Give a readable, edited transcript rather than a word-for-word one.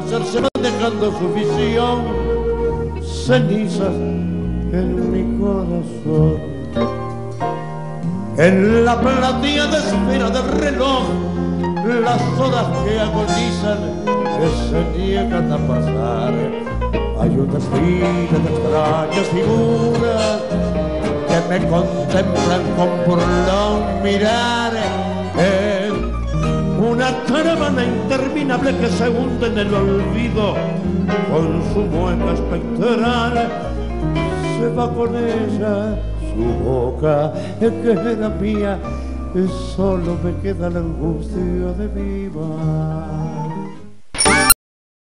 amanecer se va dejando su visión, cenizas en mi corazón. En la plateada esfera del reloj, las horas que agonizan se niegan a pasar. Hay una fila de extrañas figuras que me contemplan con burlón mirar. Una caravana interminable que se hunde en el olvido con su mueca espectral. Se va con ella su boca que era mía, solo me queda la angustia de mi mar.